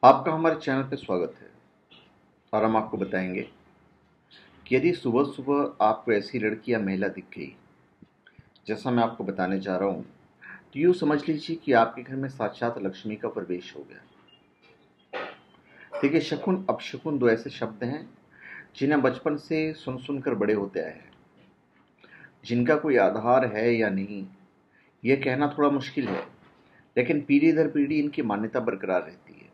आपका हमारे चैनल पे स्वागत है। और हम आपको बताएंगे कि यदि सुबह सुबह आपको ऐसी लड़की या महिला दिख गई जैसा मैं आपको बताने जा रहा हूँ, तो यूँ समझ लीजिए कि आपके घर में साक्षात लक्ष्मी का प्रवेश हो गया। देखिए, शकुन अपशकुन दो ऐसे शब्द हैं जिन्हें बचपन से सुन सुनकर बड़े होते आए हैं। जिनका कोई आधार है या नहीं, यह कहना थोड़ा मुश्किल है, लेकिन पीढ़ी दर पीढ़ी इनकी मान्यता बरकरार रहती है।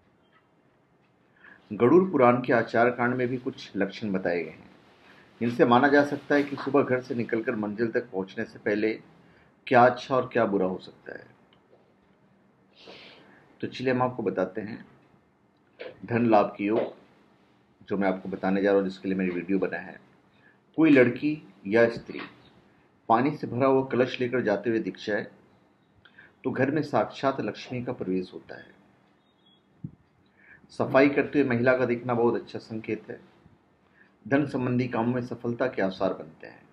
गरुड़ पुराण के आचार कांड में भी कुछ लक्षण बताए गए हैं जिनसे माना जा सकता है कि सुबह घर से निकलकर मंजिल तक पहुंचने से पहले क्या अच्छा और क्या बुरा हो सकता है। तो चलिए हम आपको बताते हैं धन लाभ की योग, जो मैं आपको बताने जा रहा हूँ, जिसके लिए मेरी वीडियो बना है। कोई लड़की या स्त्री पानी से भरा हुआ कलश लेकर जाते हुए दिख जाए तो घर में साक्षात लक्ष्मी का प्रवेश होता है। सफाई करते हुए महिला का दिखना बहुत अच्छा संकेत है। धन संबंधी कामों में सफलता के आसार बनते हैं।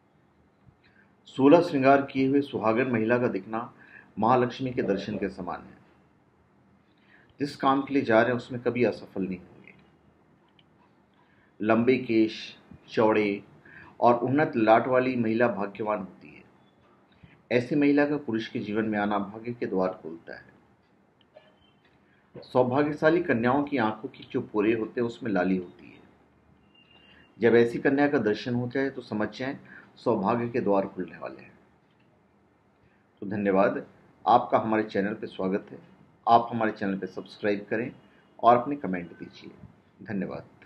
16 श्रृंगार किए हुए सुहागन महिला का दिखना महालक्ष्मी के दर्शन के समान है। जिस काम के लिए जा रहे हैं उसमें कभी असफल नहीं होंगे। लंबे केश, चौड़े और उन्नत लाट वाली महिला भाग्यवान होती है। ऐसी महिला का पुरुष के जीवन में आना भाग्य के द्वार खोलता है। सौभाग्यशाली कन्याओं की आंखों की जो पोरे होते हैं उसमें लाली होती है। जब ऐसी कन्या का दर्शन हो जाए तो समझ जाएं सौभाग्य के द्वार खुलने वाले हैं। तो धन्यवाद। आपका हमारे चैनल पे स्वागत है। आप हमारे चैनल पे सब्सक्राइब करें और अपने कमेंट दीजिए। धन्यवाद।